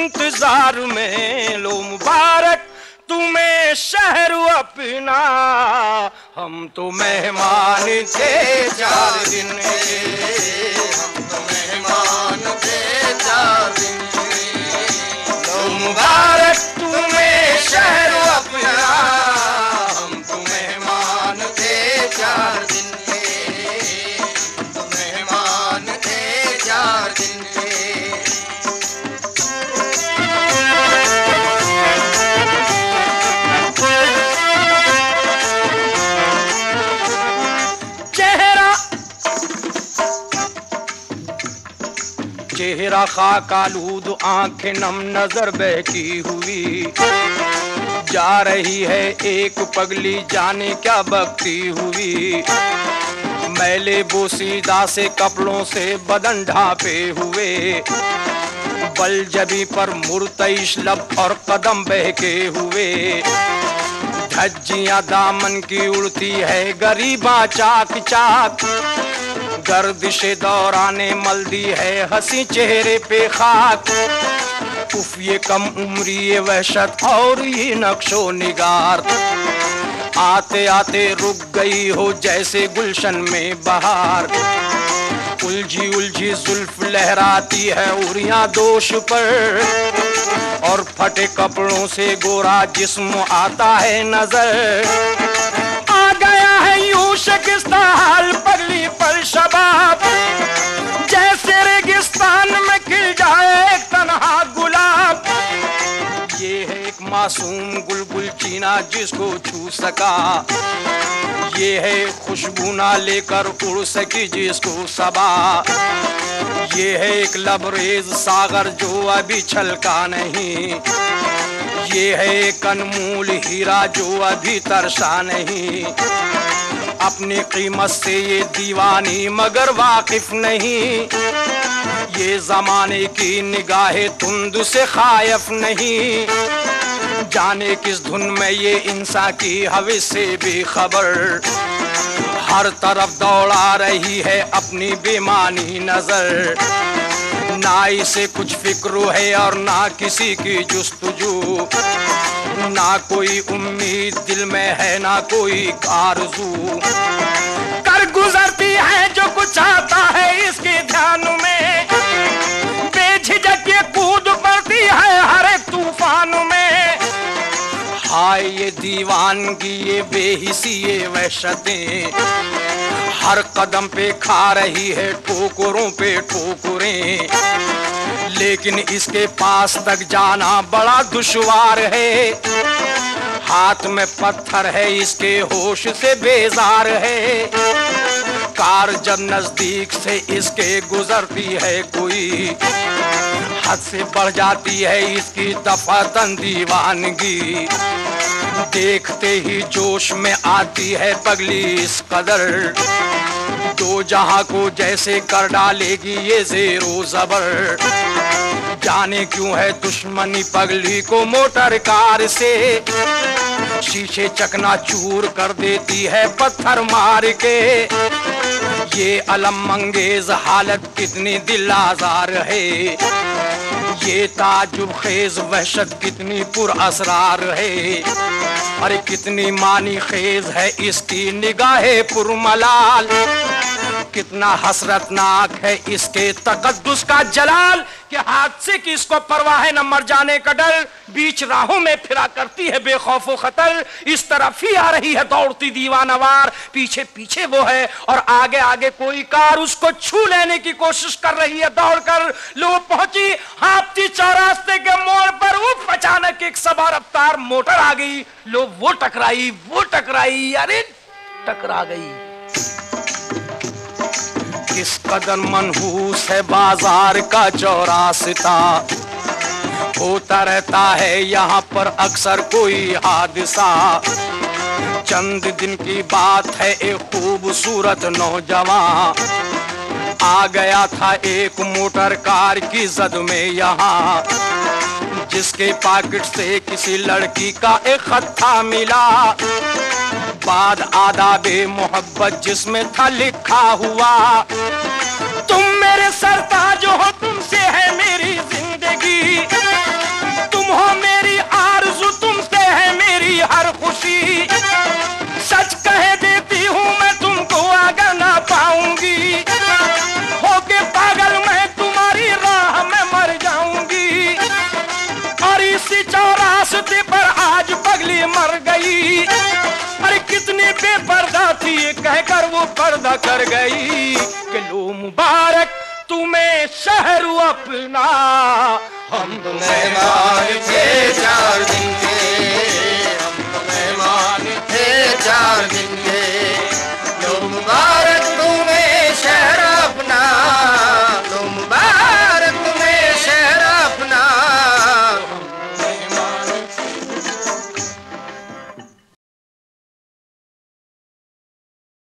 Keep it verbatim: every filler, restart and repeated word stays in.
इंतजार में, लो मुबारक तुम्हें शहर अपना, हम तो मेहमान थे चार दिन के, हम तो मेहमान थे चार दिन के, लो मुबारक तुम्हें शहर अपना, हम तो मेहमान थे चार दिन के, हम तो मेहमान थे चार दिन के। चेहरा खाकालूद, आंखें नम, नजर बहकी हुई, जा रही है एक पगली जाने क्या बकती हुई, मैले बोसीदा से कपड़ों से बदन ढापे हुए, बल जबी पर मुर्तइश लब और कदम बहके हुए, धज्जियां दामन की उड़ती है गरीबा चाक चाक, गर्दिशे दौराने मल्दी है हंसी चेहरे पे खाक, उफ ये कम उम्री ये वहशत और ये नक्शो निगार, आते आते रुक गई हो जैसे गुलशन में बहार, उलझी उलझी जुल्फ लहराती है उरियां दोष पर, और फटे कपड़ों से गोरा जिस्म आता है नजर, आ गया है यूं शिकस्ता हाल पगली पर शबाब, जैसे रेगिस्तान में खिल जाए एक तन्हा गुलाब, ये है एक मासूम गुलगुल चीना जिसको छू सका, ये है खुशबू ना लेकर उड़ सकी जिसको सबा, ये है एक लबरेज सागर जो अभी छलका नहीं, ये है एक अनमोल हीरा जो अभी तरसा नहीं, अपनी कीमत से ये दीवानी मगर वाकिफ नहीं, ये जमाने की निगाहे तुंद से खायफ नहीं, जाने किस धुन में ये इंसान की हविस से बेखबर, हर तरफ दौड़ा रही है अपनी बेमानी नजर, ना इसे कुछ फिक्र है और ना किसी की जुस्तजू, ना कोई उम्मीद दिल में है ना कोई आरज़ू, कर गुजरती है जो कुछ आता है इसके ध्यान में, बेझिझक ये कूद पड़ती है हर एक तूफान में, हाय ये दीवानगी ये बेहिसी ये वहशतें, हर कदम पे खा रही है ठोकरों पे ठोकरें, लेकिन इसके पास तक जाना बड़ा दुश्वार है, हाथ में पत्थर है इसके होश से बेजार है, कार जब नजदीक से इसके गुजरती है कोई, हद से बढ़ जाती है इसकी दफातन दीवानगी, देखते ही जोश में आती है पगली इस कदर, दो जहां को जैसे कर डालेगी ये ज़ेरो ज़बर, जाने क्यों है दुश्मनी पगली को मोटर कार से, शीशे चकना चूर कर देती है पत्थर मार के, ये अलम अंगेज हालत कितनी दिल आज़ार है, ये ताजुब खेज वहशत कितनी पुरअसरार है, अरे कितनी मानी खेज है इसकी निगाहे पुरमलाल, कितना हसरतनाक है इसके तकद्दुस का जलाल, कि हादसे की इसको परवाह है न मर जाने का डर, बीच राहों में फिरा करती है बेखौफ खतर, इस तरफ ही आ रही है दौड़ती दीवानवार, पीछे पीछे वो है और आगे आगे कोई कार उसको छू लेने की कोशिश कर रही है दौड़कर, लो पहुंची हाथी चौरास्ते के मोड़ पर, उफ अचानक एक सबा रफ्तार मोटर आ गई, लो वो टकराई वो टकराई अरे टकरा गई। किस कदर मनहूस है बाजार का चौरास्ता, होता रहता है यहाँ पर अक्सर कोई हादसा, चंद दिन की बात है एक खूबसूरत नौजवान आ गया था एक मोटर कार की जद में यहाँ, जिसके पॉकेट से किसी लड़की का एक खत था मिला, बाद आदाबे मोहब्बत जिसमें था लिखा हुआ, तुम मेरे सरताज हो तुमसे है मेरी जिंदगी, वादा कर गई कि लो मुबारक तुम्हें शहर अपना। हम तो मेहमान थे चार दिन के, हम तो मेहमान थे चार दिन के।